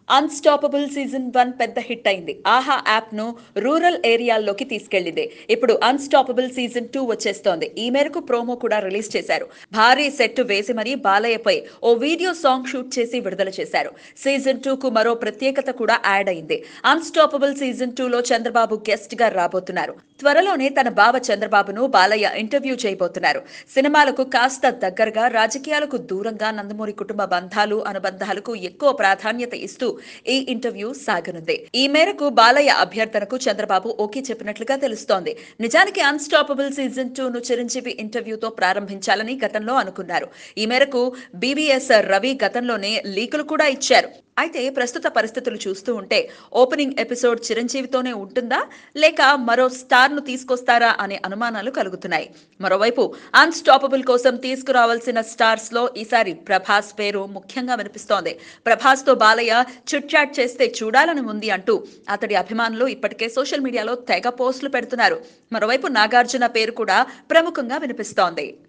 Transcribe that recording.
Unstoppable season 1 పెద్ద hit అయింది. ఆహా యాప్‌ను రూరల్ ఏరియాల్లోకి తీసుకెళ్లింది. ఇప్పుడు అన్‌స్టాపబుల్ సీజన్ 2 వచ్చేస్తోంది. ఈ మేరకు ప్రోమో కూడా రిలీజ్ చేశారు. భారీ సెట్ వేసి మరీ బాలయ్యపై ఓ వీడియో సాంగ్ షూట్ చేసి విడుదల చేశారు. సీజన్ 2కు మరో ప్రత్యేకత కూడా యాడ్ అయింది. అన్‌స్టాపబుల్ సీజన్ 2లో చంద్రబాబు గెస్ట్ గా రాబోతున్నారు. త్వరలోనే తన బావ చంద్రబాబును బాలయ్య ఇంటర్వ్యూ చేయబోతున్నారు. సినిమాలకు కాస్త దగ్గరగా, రాజకీయాలకు దూరంగా నందమూరి కుటుంబ బంధాలు, అనుబంధాలకు ఎక్కువ ప్రాధాన్యత ఇస్తూ ఈ ఇంటర్వ్యూ సాగనుంది. ఈ మేరకు బాలయ్య అభ్యర్థనకు చంద్రబాబు ఓకే చెప్పినట్లుగా తెలుస్తోంది. నిజానికి అన్‌స్టాపబుల్ సీజన్ 2ను చిరంజీవి ఇంటర్వ్యూతో ప్రారంభించాలని గతంలో అనుకున్నారు. ఈ మేరకు బీబీఎస్ రవి గతంలోనే లీకులు కూడా ఇచ్చారు. అయితే ప్రస్తుత పరిస్థితులు చూస్తూ ఉంటే ఓపెనింగ్ ఎపిసోడ్ చిరంజీవితోనే ఉంటుందా లేక మరో స్టార్ ను తీసుకొస్తారా అనే అనుమానాలు కలుగుతున్నాయి. మరోవైపు అన్‌స్టాపబుల్ కోసం తీసుకురావాల్సిన స్టార్స్ లో ఈసారి ప్రభాస్ పేరు ముఖ్యంగా వినిపిస్తోంది. ప్రభాస్ తో బాలయ్య చిట్ చాట్ చేస్తే చూడాలని ఉంది అంటూ అతడి అభిమానులు ఇప్పటికే సోషల్ మీడియాలో తెగ పోస్టులు పెడుతున్నారు. మరోవైపు నాగార్జున పేరు కూడా ప్రముఖంగా వినిపిస్తోంది.